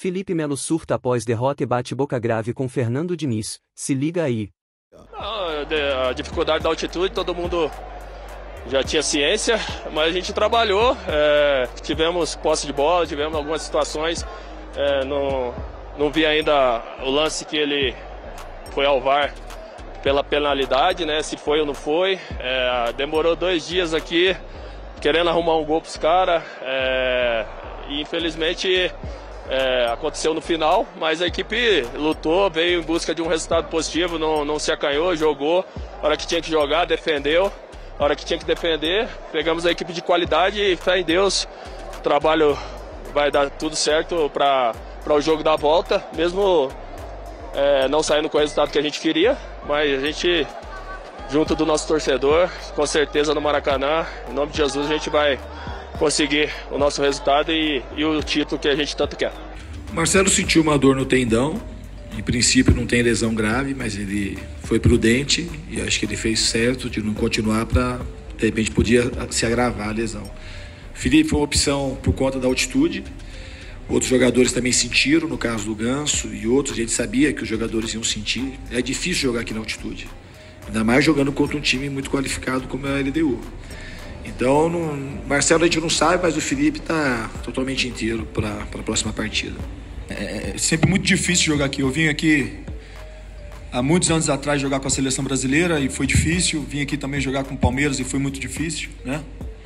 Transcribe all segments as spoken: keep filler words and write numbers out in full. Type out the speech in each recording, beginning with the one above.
Felipe Melo surta após derrota e bate boca grave com Fernando Diniz. Se liga aí. Não, a dificuldade da altitude, todo mundo já tinha ciência, mas a gente trabalhou, é, tivemos posse de bola, tivemos algumas situações, é, não, não vi ainda o lance que ele foi ao V A R pela penalidade, né, se foi ou não foi, é, demorou dois dias aqui querendo arrumar um gol para os caras, é, e infelizmente é, aconteceu no final, mas a equipe lutou, veio em busca de um resultado positivo, não, não se acanhou, jogou, a hora que tinha que jogar, defendeu. A hora que tinha que defender, pegamos a equipe de qualidade e fé em Deus, o trabalho vai dar tudo certo para o jogo da volta, mesmo é, não saindo com o resultado que a gente queria, mas a gente, junto do nosso torcedor, com certeza no Maracanã, em nome de Jesus, a gente vai conseguir o nosso resultado e, e o título que a gente tanto quer. O Marcelo sentiu uma dor no tendão, em princípio não tem lesão grave, mas ele foi prudente e acho que ele fez certo de não continuar para, de repente, podia se agravar a lesão. Felipe foi uma opção por conta da altitude, outros jogadores também sentiram, no caso do Ganso e outros, a gente sabia que os jogadores iam sentir. É difícil jogar aqui na altitude, ainda mais jogando contra um time muito qualificado como é a L D U. Então, não, Marcelo a gente não sabe, mas o Felipe está totalmente inteiro para a próxima partida. É sempre muito difícil jogar aqui. Eu vim aqui há muitos anos atrás jogar com a seleção brasileira e foi difícil. Vim aqui também jogar com o Palmeiras e foi muito difícil, né?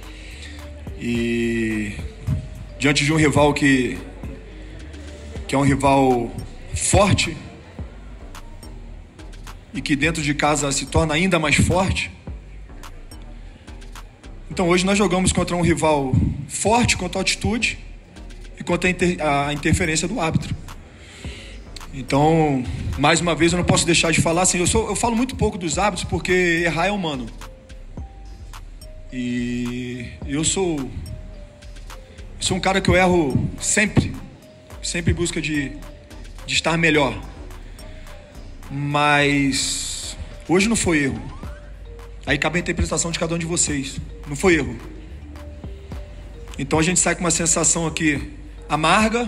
E diante de um rival que, que é um rival forte e que dentro de casa se torna ainda mais forte. Então hoje nós jogamos contra um rival forte, contra a altitude e contra a, inter, a interferência do árbitro. Então, mais uma vez, eu não posso deixar de falar assim, eu, sou, eu falo muito pouco dos árbitros porque errar é humano. E eu sou, eu sou um cara que eu erro sempre, sempre em busca de, de estar melhor. Mas hoje não foi erro. Aí cabe a interpretação de cada um de vocês. Não foi erro. Então a gente sai com uma sensação aqui amarga,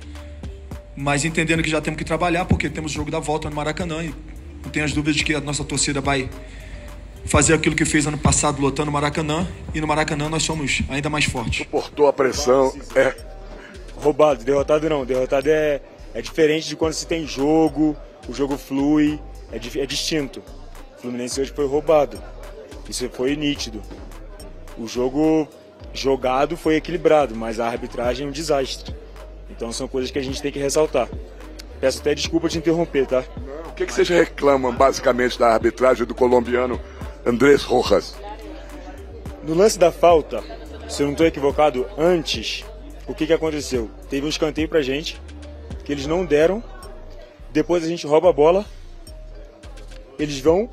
mas entendendo que já temos que trabalhar, porque temos o jogo da volta no Maracanã e não tenho as dúvidas de que a nossa torcida vai fazer aquilo que fez ano passado lotando o Maracanã, e no Maracanã nós somos ainda mais fortes. Suportou a pressão, é... Roubado, derrotado não, derrotado é, é diferente de quando se tem jogo, o jogo flui, é, é distinto. O Fluminense hoje foi roubado, isso foi nítido. O jogo jogado foi equilibrado, mas a arbitragem é um desastre. Então são coisas que a gente tem que ressaltar. Peço até desculpa te interromper, tá? Não, o que, que vocês reclamam basicamente da arbitragem do colombiano Andrés Rojas? No lance da falta, se eu não estou equivocado, antes, o que, que aconteceu? Teve um escanteio pra gente, que eles não deram, depois a gente rouba a bola, eles vão,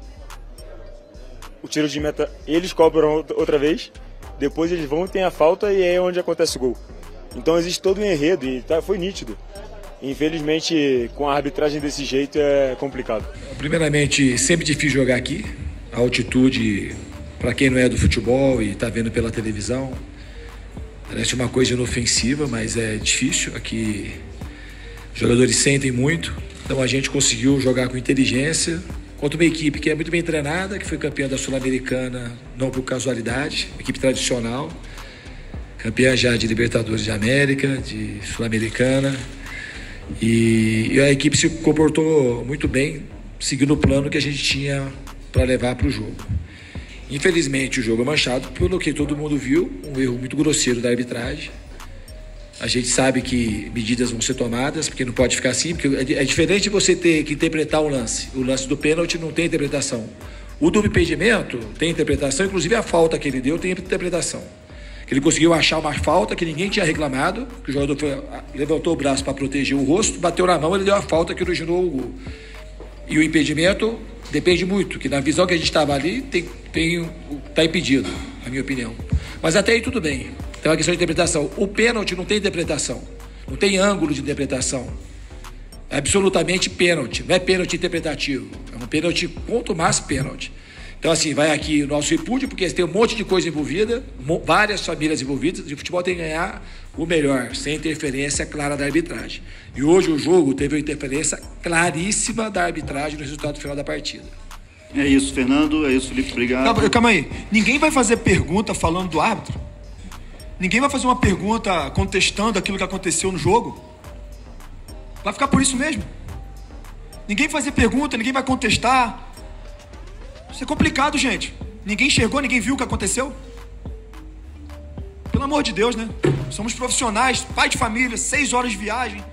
o tiro de meta, eles cobram outra vez, depois eles vão, tem a falta e é onde acontece o gol. Então existe todo um enredo e tá, foi nítido. Infelizmente, com a arbitragem desse jeito é complicado. Primeiramente, sempre difícil jogar aqui. A altitude, para quem não é do futebol e está vendo pela televisão, parece uma coisa inofensiva, mas é difícil. Aqui os jogadores sentem muito. Então a gente conseguiu jogar com inteligência contra uma equipe que é muito bem treinada, que foi campeã da Sul-Americana, não por casualidade, equipe tradicional, campeã já de Libertadores de América, de Sul-Americana, e, e a equipe se comportou muito bem, seguindo o plano que a gente tinha para levar para o jogo. Infelizmente o jogo é manchado pelo que todo mundo viu, um erro muito grosseiro da arbitragem. A gente sabe que medidas vão ser tomadas, porque não pode ficar assim, porque é diferente de você ter que interpretar o lance. O lance do pênalti não tem interpretação. O do impedimento tem interpretação, inclusive a falta que ele deu tem interpretação. Que ele conseguiu achar uma falta que ninguém tinha reclamado, que o jogador foi, levantou o braço para proteger o rosto, bateu na mão, ele deu a falta que originou o gol. E o impedimento depende muito, que na visão que a gente estava ali, tem, tem, tá impedido, na minha opinião. Mas até aí tudo bem. Tem uma questão de interpretação. O pênalti não tem interpretação. Não tem ângulo de interpretação. É absolutamente pênalti. Não é pênalti interpretativo. É um pênalti, ponto mais pênalti. Então, assim, vai aqui o nosso repúdio, porque tem um monte de coisa envolvida, várias famílias envolvidas, e o futebol tem que ganhar o melhor, sem interferência clara da arbitragem. E hoje o jogo teve uma interferência claríssima da arbitragem no resultado final da partida. É isso, Fernando. É isso, Felipe. Obrigado. Calma, calma aí. Ninguém vai fazer pergunta falando do árbitro? Ninguém vai fazer uma pergunta contestando aquilo que aconteceu no jogo? Vai ficar por isso mesmo? Ninguém vai fazer pergunta, ninguém vai contestar. Isso é complicado, gente. Ninguém enxergou, ninguém viu o que aconteceu? Pelo amor de Deus, né? Somos profissionais, pai de família, seis horas de viagem.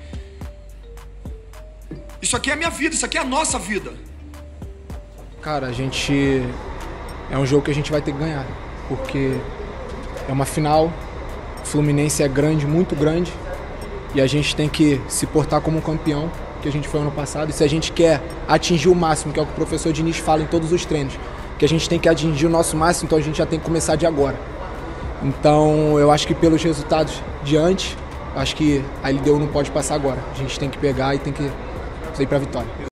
Isso aqui é a minha vida, isso aqui é a nossa vida. Cara, a gente... É um jogo que a gente vai ter que ganhar. Porque é uma final, o Fluminense é grande, muito grande. E a gente tem que se portar como um campeão, que a gente foi ano passado. E se a gente quer atingir o máximo, que é o que o professor Diniz fala em todos os treinos, que a gente tem que atingir o nosso máximo, então a gente já tem que começar de agora. Então eu acho que pelos resultados de antes, acho que a L D U não pode passar agora. A gente tem que pegar e tem que sair para a vitória.